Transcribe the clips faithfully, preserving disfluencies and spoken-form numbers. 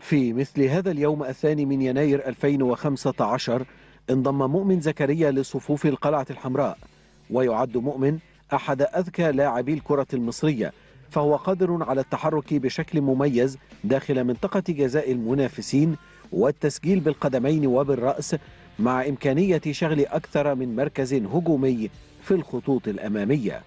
في مثل هذا اليوم الثاني من يناير ألفين وخمسة عشر انضم مؤمن زكريا لصفوف القلعة الحمراء، ويعد مؤمن أحد أذكى لاعبي الكرة المصرية، فهو قادر على التحرك بشكل مميز داخل منطقة جزاء المنافسين والتسجيل بالقدمين وبالرأس، مع إمكانية شغل أكثر من مركز هجومي في الخطوط الأمامية.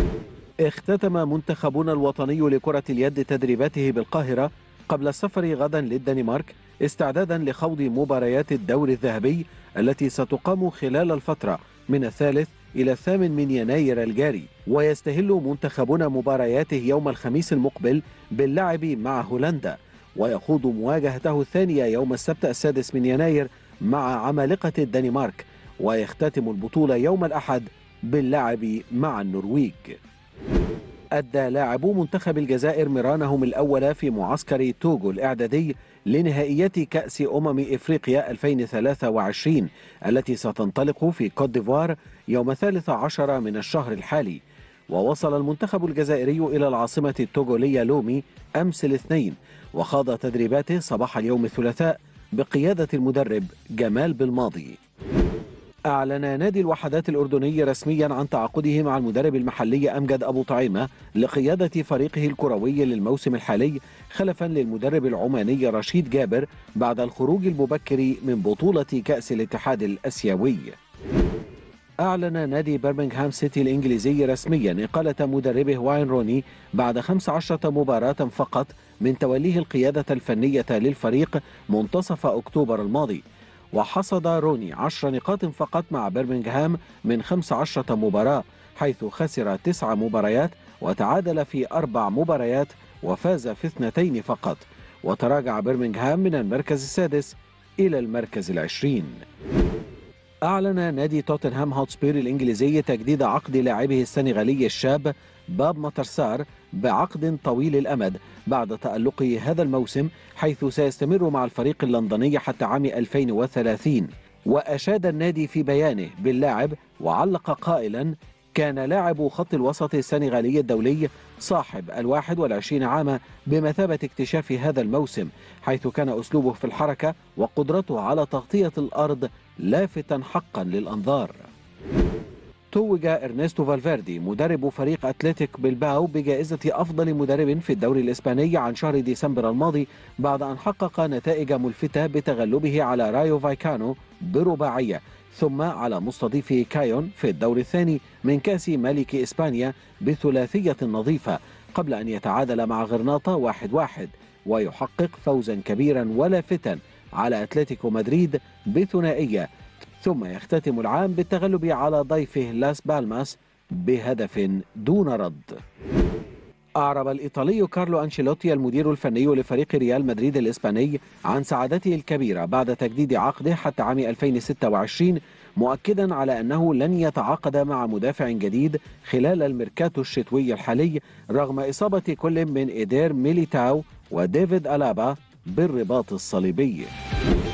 اختتم منتخبنا الوطني لكرة اليد تدريباته بالقاهرة قبل السفر غدا للدنمارك استعدادا لخوض مباريات الدور الذهبي التي ستقام خلال الفترة من الثالث إلى الثامن من يناير الجاري، ويستهل منتخبنا مبارياته يوم الخميس المقبل باللعب مع هولندا، ويخوض مواجهته الثانية يوم السبت السادس من يناير مع عمالقة الدنمارك، ويختتم البطولة يوم الأحد باللعب مع النرويج. أدى لاعبو منتخب الجزائر مرانهم الأول في معسكر توغو الإعدادي لنهائيات كأس أمم إفريقيا ألفين وثلاثة وعشرين التي ستنطلق في كوت ديفوار يوم الثالث عشر من الشهر الحالي. ووصل المنتخب الجزائري إلى العاصمة التوغولية لومي أمس الاثنين، وخاض تدريباته صباح اليوم الثلاثاء بقيادة المدرب جمال بالماضي. أعلن نادي الوحدات الأردني رسميا عن تعاقده مع المدرب المحلي أمجد أبو طعيمة لقيادة فريقه الكروي للموسم الحالي، خلفا للمدرب العماني رشيد جابر بعد الخروج المبكر من بطولة كأس الاتحاد الأسيوي. أعلن نادي برمنغهام سيتي الإنجليزي رسميا إقالة مدربه واين روني بعد خمس عشرة مباراة فقط من توليه القيادة الفنية للفريق منتصف أكتوبر الماضي. وحصد روني عشر نقاط فقط مع برمنغهام من خمس عشرة مباراة، حيث خسر تسع مباريات وتعادل في أربع مباريات وفاز في اثنتين فقط، وتراجع برمنغهام من المركز السادس إلى المركز العشرين. أعلن نادي توتنهام هوتسبير الإنجليزي تجديد عقد لاعبه السنغالي الشاب باب ماترسار بعقد طويل الأمد بعد تألقه هذا الموسم، حيث سيستمر مع الفريق اللندني حتى عام ألفين وثلاثين. وأشاد النادي في بيانه باللاعب وعلق قائلا: كان لاعب خط الوسط السنغالي الدولي صاحب الواحد والعشرين عاما بمثابة اكتشاف هذا الموسم، حيث كان أسلوبه في الحركة وقدرته على تغطية الأرض لافتا حقا للأنظار. توج إرنستو فالفيردي مدرب فريق أتلتيك بلباو بجائزة أفضل مدرب في الدوري الإسباني عن شهر ديسمبر الماضي بعد أن حقق نتائج ملفتة بتغلبه على رايو فايكانو برباعية، ثم على مستضيفه كايون في الدور الثاني من كأس ملك إسبانيا بثلاثية نظيفة، قبل أن يتعادل مع غرناطة واحد واحد ويحقق فوزا كبيرا ولافتا على أتلتيكو مدريد بثنائية، ثم يختتم العام بالتغلب على ضيفه لاس بالماس بهدف دون رد. أعرب الإيطالي كارلو أنشيلوتي المدير الفني لفريق ريال مدريد الإسباني عن سعادته الكبيرة بعد تجديد عقده حتى عام ألفين وستة وعشرين، مؤكدا على أنه لن يتعاقد مع مدافع جديد خلال الميركاتو الشتوي الحالي رغم إصابة كل من إيدير ميليتاو وديفيد ألابا بالرباط الصليبي.